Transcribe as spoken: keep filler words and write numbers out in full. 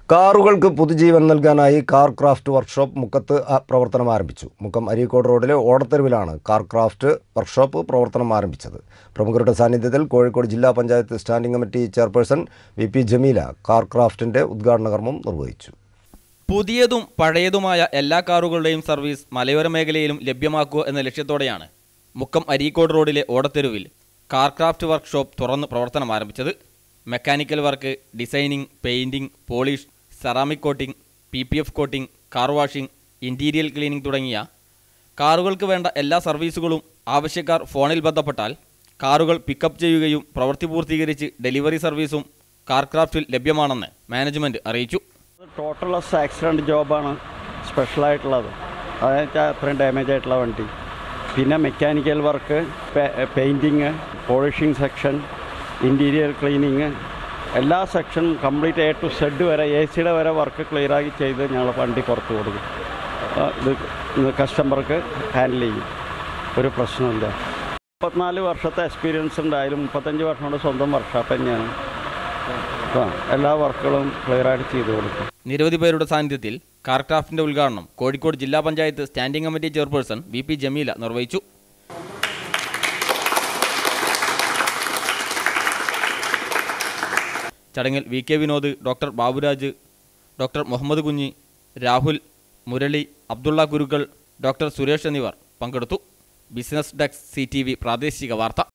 കാറുകൾക്ക് പുതുജീവൻ നൽകാനായി car craft workshop മുക്കത്ത് പ്രവർത്തനം ആരംഭിച്ചു. മുക്കം അരീക്കോട് റോഡിലെ ഓടത്തെരുവിലാണ് കാർ ക്രാഫ്റ്റ് വർക്ക്ഷോപ്പ് പ്രവർത്തനം ആരംഭിച്ചത്. പ്രമുഖരുടെ സാന്നിധ്യത്തിൽ കോഴിക്കോട് ജില്ലാ panchayat standing committee chairperson V P Jameela car ക്രാഫ്റ്റിന്റെ ഉദ്ഘാടന കർമ്മം നിർവഹിച്ചു. പുതിയതും പഴയതുമായ എല്ലാ കാറുകളുടെയും സർവീസ് മലയോര മേഖലയിലും ലഭ്യമാക്കുക എന്ന ലക്ഷ്യത്തോടെയാണ് മുക്കം അരീക്കോട് റോഡിലെ ഓടത്തെരുവിൽ കാർ ക്രാഫ്റ്റ് വർക്ക്ഷോപ്പ് തുറന്ന് പ്രവർത്തനം ആരംഭിച്ചത്. Mechanical work, designing, painting, polish, ceramic coating, P P F coating, car washing, interior cleaning തുടങ്ങിയ കാറുകൾക്ക് വേണ്ട എല്ലാ സർവീസുകളും ആവശ്യക്കാർ ഫോണിൽ ബന്ധപ്പെട്ടാൽ കാറുകൾ പിക്കപ്പ് ചെയ്യുകയും പ്രവൃത്തി പൂർത്തീകരിച്ച് ഡെലിവറി സർവീസും കാർ ക്രാഫ്റ്റിൽ ലഭ്യമാണെന്ന് മാനേജ്മെൻറ്റ് അറിയിച്ചു. ടോട്ടൽ ലോസ് ആക്സിഡൻറ്റ് ജോബാണ് സ്പെഷ്യലായിട്ടുള്ളത്. അതായത് അത്രയും ഡാമേജ് ആയിട്ടുള്ള വണ്ടി. പിന്നെ mechanical work, painting, polishing section, interior cleaning, എല്ലാ സെക്ഷനും കംപ്ലീറ്റ് എ ടു സെഡ് വരെ എ സിയുടെ വരെ വർക്ക് ക്ലിയറാക്കി ചെയ്ത് ഞങ്ങൾ വണ്ടി പുറത്ത് കൊടുക്കും. ഇത് കസ്റ്റമർക്ക് ഹാൻഡിൽ ചെയ്യും, ഒരു പ്രശ്നമില്ല. മുപ്പത്തിനാല് വർഷത്തെ എക്സ്പീരിയൻസ് ഉണ്ടായാലും മുപ്പത്തഞ്ച് വർഷം കൊണ്ട് സ്വന്തം വർക്ക്ഷോപ്പ് തന്നെയാണ്. എല്ലാ വർക്കുകളും ക്ലിയറായിട്ട് ചെയ്തു കൊടുക്കും. നിരവധി പേരുടെ സാന്നിധ്യത്തിൽ കാർ ക്രാഫ്റ്റിന്റെ ഉദ്ഘാടനം കോഴിക്കോട് ജില്ലാ panchayat standing committee chairperson V P Jameela നിർവഹിച്ചു. ചടങ്ങിൽ V K Vinod, doctor Baburaj, doctor Muhammad Kunhi, Rahul, Murali, Abdulla Gurukkal, doctor Suresh എന്നിവർ പങ്കെടുത്തു. Business desk C T V പ്രാദേശിക വാർത്ത.